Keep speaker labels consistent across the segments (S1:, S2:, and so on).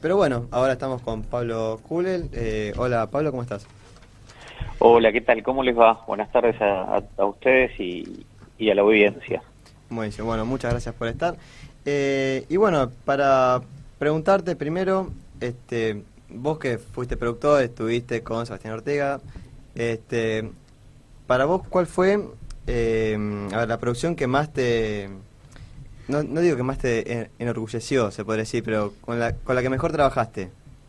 S1: Pero bueno, ahora estamos con Pablo Kulel. Hola Pablo, ¿cómo estás?
S2: Hola, ¿qué tal? ¿Cómo les va? Buenas tardes a ustedes y a la audiencia.
S1: Muy bien, bueno, muchas gracias por estar. Y bueno, para preguntarte primero, vos que fuiste productor, estuviste con Sebastián Ortega, este, para vos, ¿cuál fue a ver, la producción que más te, no digo que más te enorgulleció, se podría decir, pero con la que mejor trabajaste?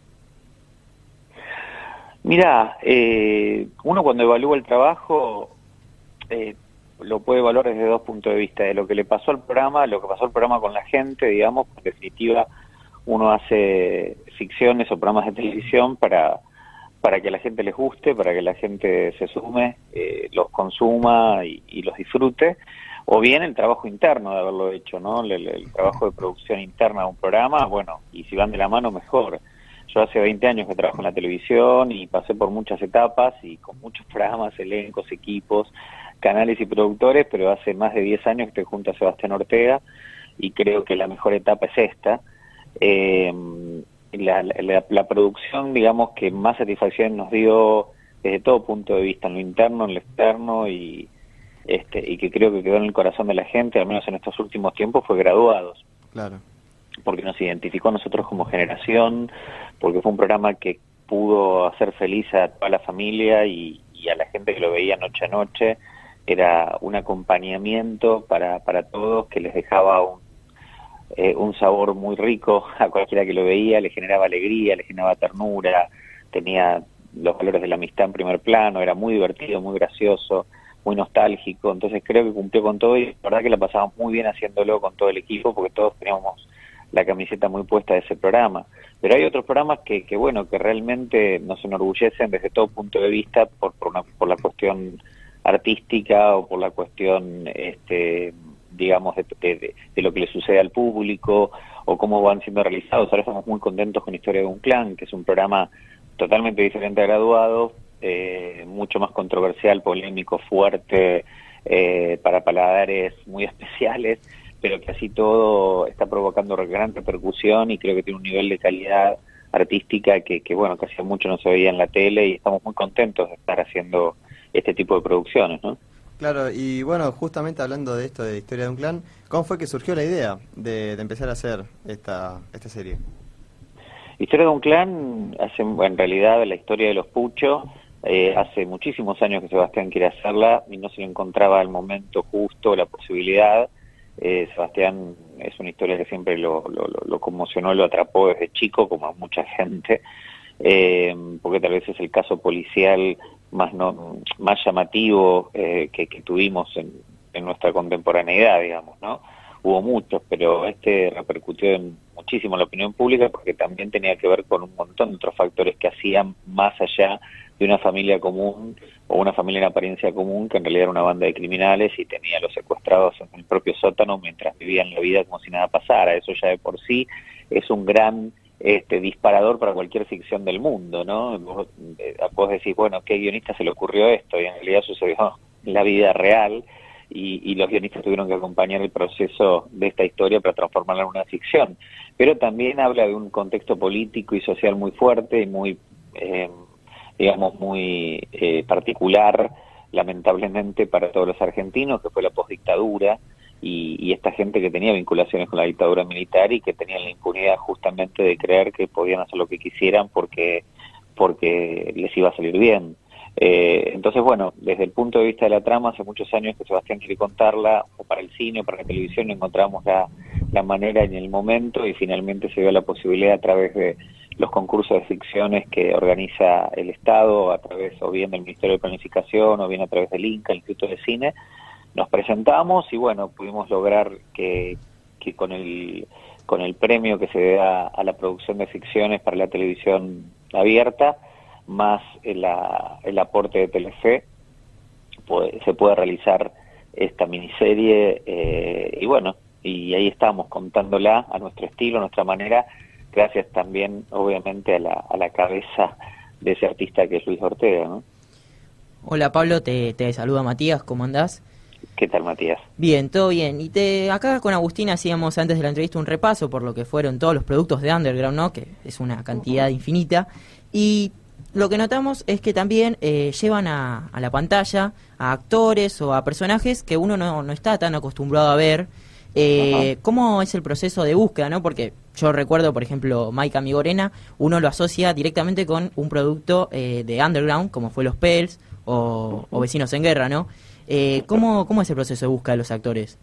S2: Mira, uno cuando evalúa el trabajo eh, lo puede evaluar desde dos puntos de vista, de lo que le pasó al programa, lo que pasó al programa con la gente, digamos. En definitiva, uno hace ficciones o programas de televisión para que a la gente les guste, para que la gente se sume, los consuma y los disfrute, o bien el trabajo interno de haberlo hecho, ¿no? El trabajo de producción interna de un programa, bueno, y si van de la mano, mejor. Yo hace 20 años que trabajo en la televisión y pasé por muchas etapas y con muchos programas, elencos, equipos, canales y productores, pero hace más de 10 años que estoy junto a Sebastián Ortega y creo que la mejor etapa es esta. Eh, la producción, digamos, que más satisfacción nos dio desde todo punto de vista, en lo interno, en lo externo y que creo que quedó en el corazón de la gente, al menos en estos últimos tiempos, fue Graduados,
S1: Claro.
S2: porque nos identificó a nosotros como generación, porque fue un programa que pudo hacer feliz a toda la familia y a la gente que lo veía noche a noche. Era un acompañamiento para todos que les dejaba un sabor muy rico a cualquiera que lo veía, le generaba alegría, le generaba ternura, tenía los valores de la amistad en primer plano, era muy divertido, muy gracioso, muy nostálgico. Entonces creo que cumplió con todo y la verdad que la pasamos muy bien haciéndolo con todo el equipo, porque todos teníamos la camiseta muy puesta de ese programa. Pero hay otros programas que bueno, que realmente nos enorgullecen desde todo punto de vista por la cuestión artística o por la cuestión digamos de lo que le sucede al público o cómo van siendo realizados. Ahora estamos muy contentos con Historia de un Clan, que es un programa totalmente diferente a Graduados, mucho más controversial, polémico, fuerte, para paladares muy especiales, pero que así todo está provocando gran repercusión y creo que tiene un nivel de calidad artística que bueno, que hacía mucho no se veía en la tele y estamos muy contentos de estar haciendo este tipo de producciones, ¿no?
S1: Claro, y bueno, justamente hablando de esto de Historia de un Clan, ¿cómo fue que surgió la idea de empezar a hacer esta serie?
S2: Historia de un Clan, en realidad la historia de los Pucho, hace muchísimos años que Sebastián quiere hacerla y no se le encontraba el momento justo, la posibilidad. Sebastián es una historia que siempre lo conmocionó, lo atrapó desde chico, como a mucha gente, porque tal vez es el caso policial más llamativo que tuvimos en nuestra contemporaneidad, digamos, ¿no? Hubo muchos, pero este repercutió muchísimo en la opinión pública porque también tenía que ver con un montón de otros factores que hacían más allá de una familia común o una familia en apariencia común, que en realidad era una banda de criminales y tenía a los secuestrados en el propio sótano mientras vivían la vida como si nada pasara. Eso ya de por sí es un gran disparador para cualquier ficción del mundo, ¿no? Vos decís, bueno, ¿qué guionista se le ocurrió esto? Y en realidad sucedió en la vida real y los guionistas tuvieron que acompañar el proceso de esta historia para transformarla en una ficción. Pero también habla de un contexto político y social muy fuerte y muy, digamos, muy particular, lamentablemente, para todos los argentinos, que fue la postdictadura, y esta gente que tenía vinculaciones con la dictadura militar y que tenían la impunidad justamente de creer que podían hacer lo que quisieran porque les iba a salir bien. Entonces, bueno, desde el punto de vista de la trama, hace muchos años que Sebastián quiere contarla, o para el cine o para la televisión, encontramos la manera en el momento y finalmente se dio la posibilidad a través de los concursos de ficciones que organiza el Estado, a través o bien del Ministerio de Planificación o bien a través del INCA, el Instituto de Cine. Nos presentamos y bueno, pudimos lograr que con el premio que se da a la producción de ficciones para la televisión abierta, más el aporte de Telefe, se puede realizar esta miniserie y bueno, y ahí estamos contándola a nuestro estilo, a nuestra manera, gracias también obviamente a la cabeza de ese artista que es Luis Ortega, ¿no?
S3: Hola Pablo, te saluda Matías, ¿cómo andás?
S2: ¿Qué tal, Matías?
S3: Bien, todo bien. Y acá con Agustín hacíamos antes de la entrevista un repaso por lo que fueron todos los productos de Underground, ¿no? Que es una cantidad infinita. Y lo que notamos es que también llevan a la pantalla a actores o a personajes que uno no está tan acostumbrado a ver. ¿Cómo es el proceso de búsqueda, no? Porque yo recuerdo, por ejemplo, Mike Amigorena, uno lo asocia directamente con un producto de Underground, como fue Los Pels o Vecinos en Guerra, ¿no? ¿Cómo es el proceso de búsqueda de los actores?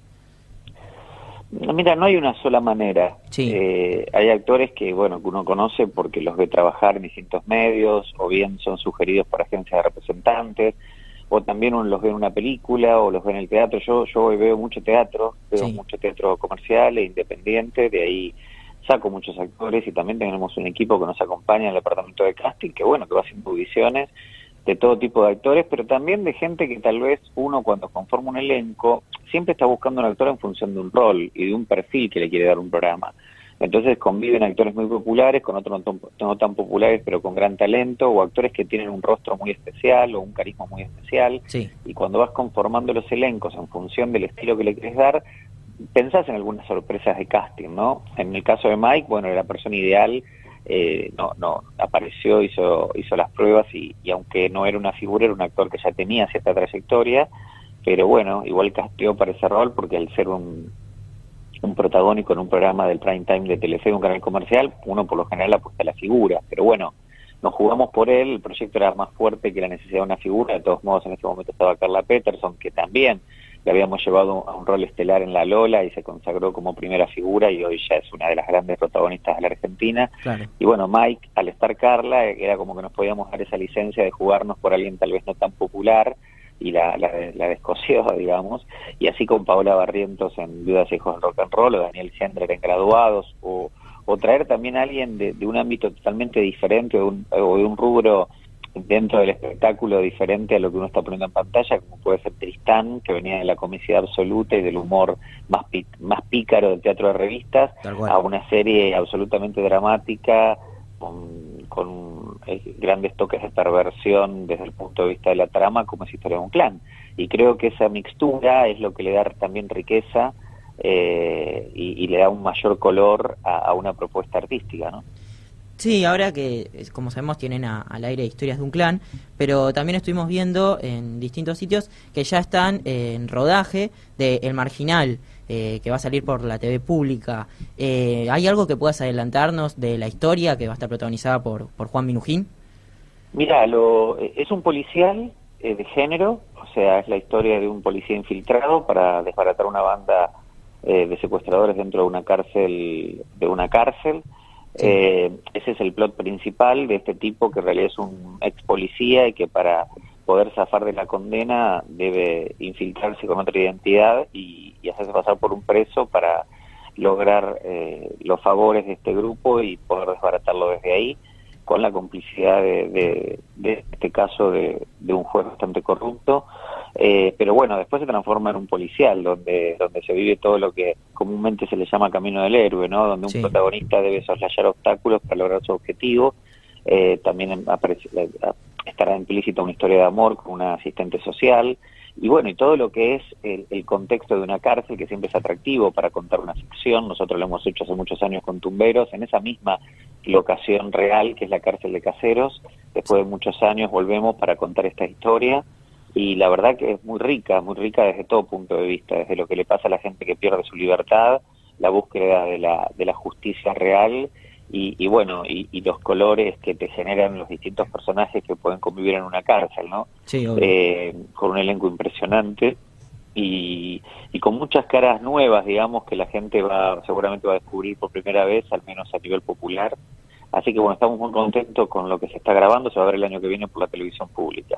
S2: Mira, no hay una sola manera.
S3: Sí.
S2: Hay actores que, bueno, que uno conoce porque los ve trabajar en distintos medios, o bien son sugeridos por agencias de representantes, o también uno los ve en una película, o los ve en el teatro. Yo hoy veo mucho teatro,
S3: Sí.
S2: mucho teatro comercial e independiente, de ahí saco muchos actores, y también tenemos un equipo que nos acompaña en el departamento de casting, que bueno, que va haciendo audiciones de todo tipo de actores, pero también de gente que tal vez uno, cuando conforma un elenco, siempre está buscando un actor en función de un rol y de un perfil que le quiere dar un programa. Entonces conviven actores muy populares con otros no tan populares, pero con gran talento, o actores que tienen un rostro muy especial o un carisma muy especial.
S3: Sí.
S2: Y cuando vas conformando los elencos en función del estilo que le quieres dar, pensás en algunas sorpresas de casting, ¿no? En el caso de Mike, bueno, era la persona ideal. No apareció, hizo las pruebas, y aunque no era una figura, era un actor que ya tenía cierta trayectoria, pero bueno, igual casteó para ese rol, porque al ser un protagónico en un programa del prime time de Telefe, un canal comercial, uno por lo general apuesta a la figura, pero bueno, nos jugamos por él. El proyecto era más fuerte que la necesidad de una figura. De todos modos, en este momento estaba Carla Peterson, que también le habíamos llevado a un rol estelar en La Lola y se consagró como primera figura, y hoy ya es una de las grandes protagonistas de la Argentina.
S3: Claro.
S2: Y bueno, Mike, al estar Carla, era como que nos podíamos dar esa licencia de jugarnos por alguien tal vez no tan popular, y la descoció, digamos, y así con Paola Barrientos en Viudas y Hijos del Rock and Roll, o Daniel Sendler en Graduados, o traer también a alguien de un ámbito totalmente diferente, o de un rubro dentro del espectáculo diferente a lo que uno está poniendo en pantalla, como puede ser Tristán, que venía de la comicidad absoluta y del humor más pícaro del teatro de revistas, a una serie absolutamente dramática, con grandes toques de perversión desde el punto de vista de la trama, como es Historia de un Clan. Y creo que esa mixtura es lo que le da también riqueza, y le da un mayor color a una propuesta artística, ¿no?
S3: Sí, ahora que, como sabemos, tienen al aire Historias de un Clan, pero también estuvimos viendo en distintos sitios que ya están en rodaje de El Marginal, que va a salir por la TV pública. ¿Hay algo que puedas adelantarnos de la historia que va a estar protagonizada por Juan Minujín?
S2: Mira, es un policial de género, o sea, es la historia de un policía infiltrado para desbaratar una banda de secuestradores dentro de una cárcel. Sí. Ese es el plot principal de este tipo, que en realidad es un ex policía y que para poder zafar de la condena debe infiltrarse con otra identidad y hacerse pasar por un preso para lograr los favores de este grupo y poder desbaratarlo desde ahí, con la complicidad de este caso de un juez bastante corrupto. Pero bueno, después se transforma en un policial donde se vive todo lo que comúnmente se le llama camino del héroe, ¿no? Donde un protagonista debe soslayar obstáculos para lograr su objetivo. También estará implícita una historia de amor con una asistente social, y bueno, y todo lo que es el contexto de una cárcel, que siempre es atractivo para contar una ficción. Nosotros lo hemos hecho hace muchos años con Tumberos, en esa misma locación real que es la cárcel de Caseros. Después de muchos años volvemos para contar esta historia, y la verdad que es muy rica desde todo punto de vista, desde lo que le pasa a la gente que pierde su libertad, la búsqueda de la justicia real, y bueno, y los colores que te generan los distintos personajes que pueden convivir en una cárcel, ¿no?
S3: Sí,
S2: con un elenco impresionante y con muchas caras nuevas, digamos, que la gente seguramente va a descubrir por primera vez, al menos a nivel popular. Así que bueno, estamos muy contentos con lo que se está grabando. Se va a ver el año que viene por la televisión pública.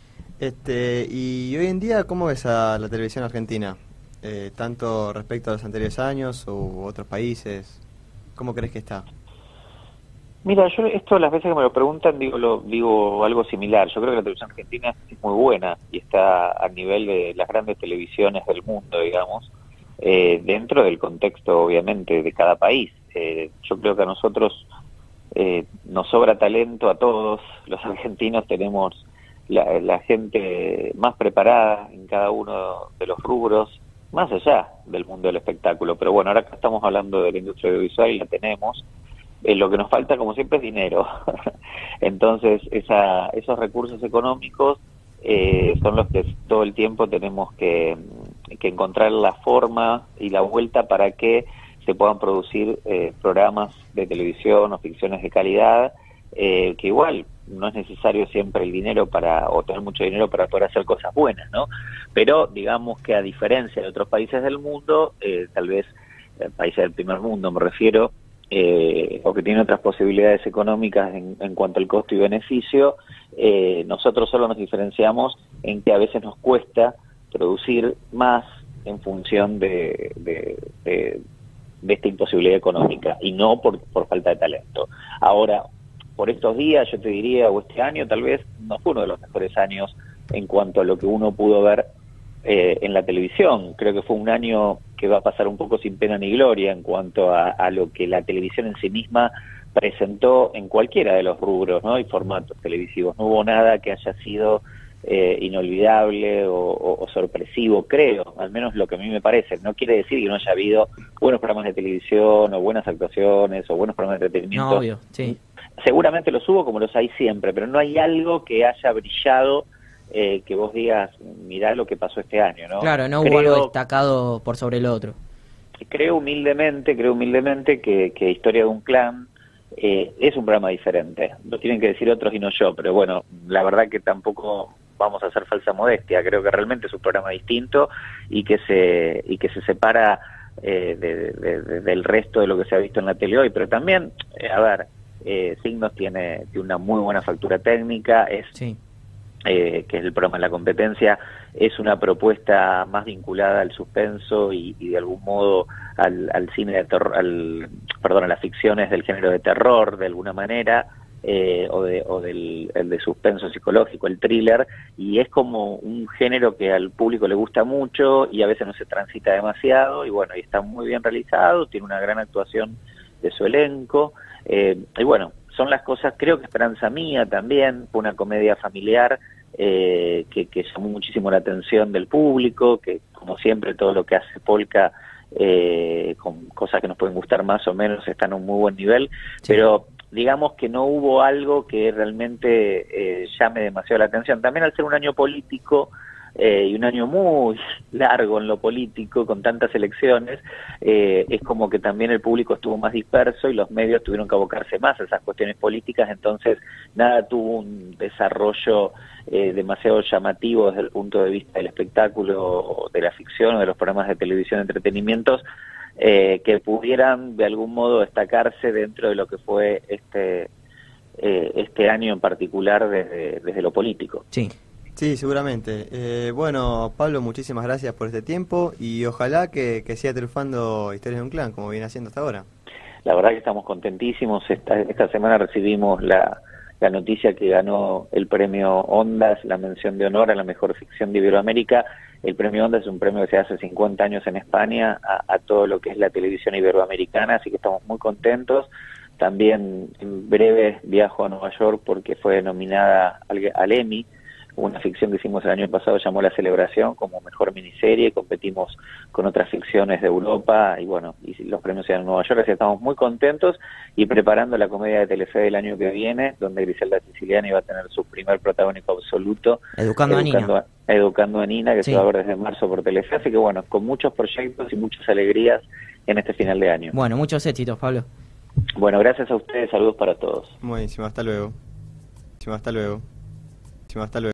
S1: Y hoy en día, ¿cómo ves a la televisión argentina? Tanto respecto a los anteriores años u otros países, ¿cómo crees que está?
S2: Mira, yo esto las veces que me lo preguntan digo algo similar. Yo creo que la televisión argentina es muy buena y está a nivel de las grandes televisiones del mundo, digamos, dentro del contexto, obviamente, de cada país. Yo creo que a nosotros nos sobra talento, a todos los argentinos tenemos la gente más preparada en cada uno de los rubros, más allá del mundo del espectáculo. Pero bueno, ahora que estamos hablando de la industria audiovisual y la tenemos, lo que nos falta, como siempre, es dinero. Entonces, esos recursos económicos son los que todo el tiempo tenemos que encontrar la forma y la vuelta para que se puedan producir programas de televisión o ficciones de calidad, que igual no es necesario siempre el dinero o tener mucho dinero para poder hacer cosas buenas, ¿no? Pero digamos que a diferencia de otros países del mundo, tal vez países del primer mundo me refiero, o que tienen otras posibilidades económicas en cuanto al costo y beneficio, nosotros solo nos diferenciamos en que a veces nos cuesta producir más en función de esta imposibilidad económica y no por falta de talento. Ahora, por estos días, yo te diría, o este año tal vez, no fue uno de los mejores años en cuanto a lo que uno pudo ver en la televisión. Creo que fue un año que va a pasar un poco sin pena ni gloria en cuanto a lo que la televisión en sí misma presentó en cualquiera de los rubros, ¿no? Y formatos televisivos. No hubo nada que haya sido inolvidable o sorpresivo, creo, al menos lo que a mí me parece. No quiere decir que no haya habido buenos programas de televisión o buenas actuaciones o buenos programas de entretenimiento.
S3: No, obvio, sí.
S2: Seguramente los hubo como los hay siempre, pero no hay algo que haya brillado que vos digas, mirá lo que pasó este año, ¿no?
S3: Claro, no hubo algo destacado por sobre el otro.
S2: Creo humildemente que Historia de un Clan es un programa diferente. Lo tienen que decir otros y no yo, pero bueno, la verdad que tampoco vamos a hacer falsa modestia. Creo que realmente es un programa distinto y que se separa del resto de lo que se ha visto en la tele hoy. Pero también, Signos tiene una muy buena factura técnica,
S3: sí.
S2: Que es el programa de la competencia, es una propuesta más vinculada al suspenso y de algún modo al cine de terror, a las ficciones del género de terror, de alguna manera, o del el de suspenso psicológico, el thriller, y es como un género que al público le gusta mucho y a veces no se transita demasiado, y bueno, y está muy bien realizado, tiene una gran actuación de su elenco, y bueno, son las cosas. Creo que Esperanza Mía también fue una comedia familiar que llamó muchísimo la atención del público, que como siempre todo lo que hace Polka, con cosas que nos pueden gustar más o menos, están a un muy buen nivel, sí. Pero digamos que no hubo algo que realmente llame demasiado la atención. También al ser un año político, y un año muy largo en lo político, con tantas elecciones, es como que también el público estuvo más disperso y los medios tuvieron que abocarse más a esas cuestiones políticas, entonces nada tuvo un desarrollo demasiado llamativo desde el punto de vista del espectáculo, de la ficción o de los programas de televisión de entretenimientos, que pudieran de algún modo destacarse dentro de lo que fue este año en particular desde lo político.
S3: Sí.
S1: Sí, seguramente. Bueno, Pablo, muchísimas gracias por este tiempo y ojalá que siga triunfando Historias de un Clan, como viene haciendo hasta ahora.
S2: La verdad que estamos contentísimos. Esta semana recibimos la noticia que ganó el premio Ondas, la mención de honor a la mejor ficción de Iberoamérica. El premio Ondas es un premio que se hace 50 años en España a todo lo que es la televisión iberoamericana, así que estamos muy contentos. También en breve viajo a Nueva York porque fue nominada al Emmy. Una ficción que hicimos el año pasado llamó La Celebración como mejor miniserie, competimos con otras ficciones de Europa y bueno, y los premios eran en Nueva York, así que estamos muy contentos y preparando la comedia de Telefe del año que viene, donde Griselda Siciliani va a tener su primer protagónico absoluto,
S3: Educando a
S2: Nina, que sí. Se va a ver desde marzo por Telefe, así que bueno, con muchos proyectos y muchas alegrías en este final de año.
S3: Bueno, muchos éxitos, Pablo.
S2: Bueno, gracias a ustedes, saludos para todos.
S1: Buenísimo, hasta luego. Hasta luego.